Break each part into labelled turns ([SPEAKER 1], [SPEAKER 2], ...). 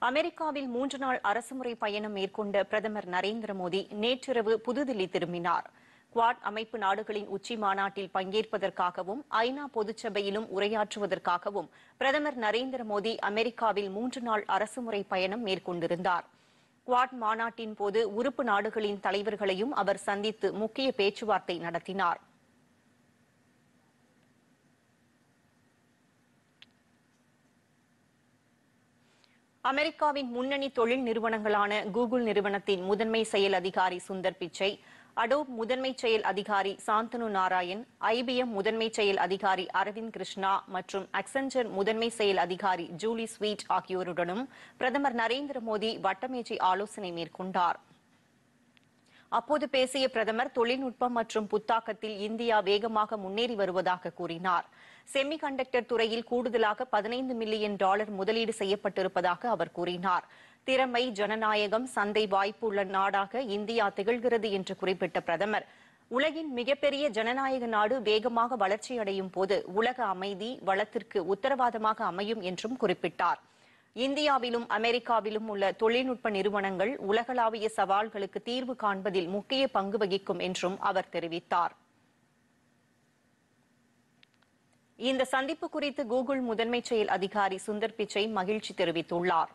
[SPEAKER 1] அமெரிக்காவில் 3 நாள் அரசுமுறை பயணம் மேற்கொண்ட பிரதமர் நரேந்திர மோடி நேற்றிரவு புதுதில்லி திரும்பினார். குவாட் அமைப்பு நாடுகளின் உச்சி மாநாட்டில் பங்கேற்பதற்காகவும் ஐநா பொதுச்சபையிலும் உரையாற்றுவதற்காகவும் பிரதமர் நரேந்திர மோடி அமெரிக்காவில் 3 நாள் அரசுமுறை பயணம் மேற்கொண்டிருந்தார். குவாட் மாநாட்டின் போது உறுப்பு நாடுகளின் தலைவர்களையும் அவர் சந்தித்து முக்கிய பேச்சுவார்த்தை நடத்தினார். அமெரிக்காவின் முன்னணி தொழில் நிறுவனங்களான கூகுள் நிறுவனத்தின் முதன்மை செயல் அதிகாரி சுந்தர் பிச்சை, அடோப் முதன்மை செயல் அதிகாரி சாந்தனு நாராயண், IBM முதன்மை செயல் அதிகாரி அரவிந்த் கிருஷ்ணா மற்றும் அக்சென்சர் முதன்மை செயல் அதிகாரி ஜூலி ஸ்வீட் ஆகியோருடனும் பிரதமர் நரேந்திர மோடி வட்டமேஜை ஆலோசனை மேற்கொண்டார். அப்போது பேசிய பிரதமர் தொழில்நுட்பம் மற்றும் புத்தாக்கத்தில் இந்தியா வேகமாக முன்னேறி வருவதாக கூறினார். செமிகண்டக்டர் துறையில் கூடுதலாக $15 மில்லியன் முதலீடு செய்யப்பட்டிருப்பதாக அவர் கூறினார். திறமை, ஜனநாயகம், சந்தை வாய்ப்பு உள்ள நாடாக இந்தியா திகழ்கிறது என்று குறிப்பிட்ட பிரதமர், உலகின் மிகப்பெரிய ஜனநாயக நாடு வேகமாக வளர்ச்சியடையும் போது உலக அமைதி, வளத்திற்கு உத்தரவாதமாக அமையும் என்றும் குறிப்பிட்டார். இந்தியாவிலும் அமெரிக்காவிலும் உள்ள தொழில்நுட்ப நிறுவனங்கள் உலகளாவிய சவால்களுக்கு தீர்வு காண்பதில் முக்கிய பங்கு வகிக்கும் என்றும் அவர் தெரிவித்தார். இந்த சந்திப்பு குறித்து கூகுள் முதன்மை செயல் அதிகாரி சுந்தர் பிச்சை மகிழ்ச்சி தெரிவித்துள்ளார்.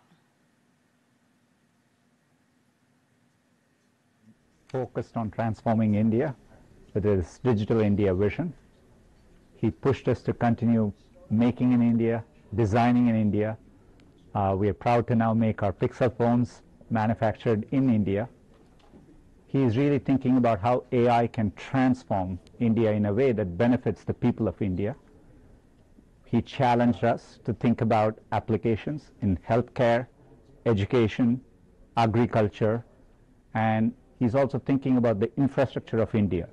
[SPEAKER 2] Focused on transforming India with his Digital India vision. He pushed us to continue making in India, designing in India. We are proud to now make our Pixel phones manufactured in India. He is really thinking about how AI can transform India in a way that benefits the people of India. He challenged us to think about applications in healthcare, education, agriculture, and he's also thinking about the infrastructure of India.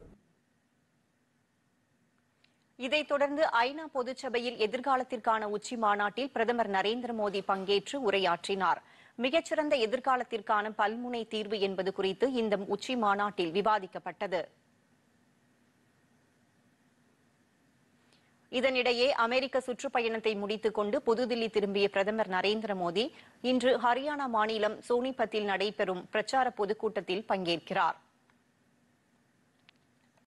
[SPEAKER 1] இதைத் தொடர்ந்து ஐநா பொதுச்சபையில் எதிர்காலத்திற்கான உச்சி மாநாட்டில் பிரதமர் நரேந்திர மோடி பங்கேற்று உரையாற்றினார். மிகச்சிறந்த எதிர்காலத்திற்கான பல்முனை தீர்வு என்பது குறித்து இந்த உச்சி மாநாட்டில் விவாதிக்கப்பட்டது. இதனிடையே அமெரிக்க சுற்றுப்பயணத்தை முடித்துக் கொண்டு புதுதில்லி திரும்பிய பிரதமர் நரேந்திர மோடி இன்று ஹரியானா மாநிலம் சோனிபத்தில் நடைபெறும் பிரச்சார பொதுக்கூட்டத்தில் பங்கேற்கிறார்.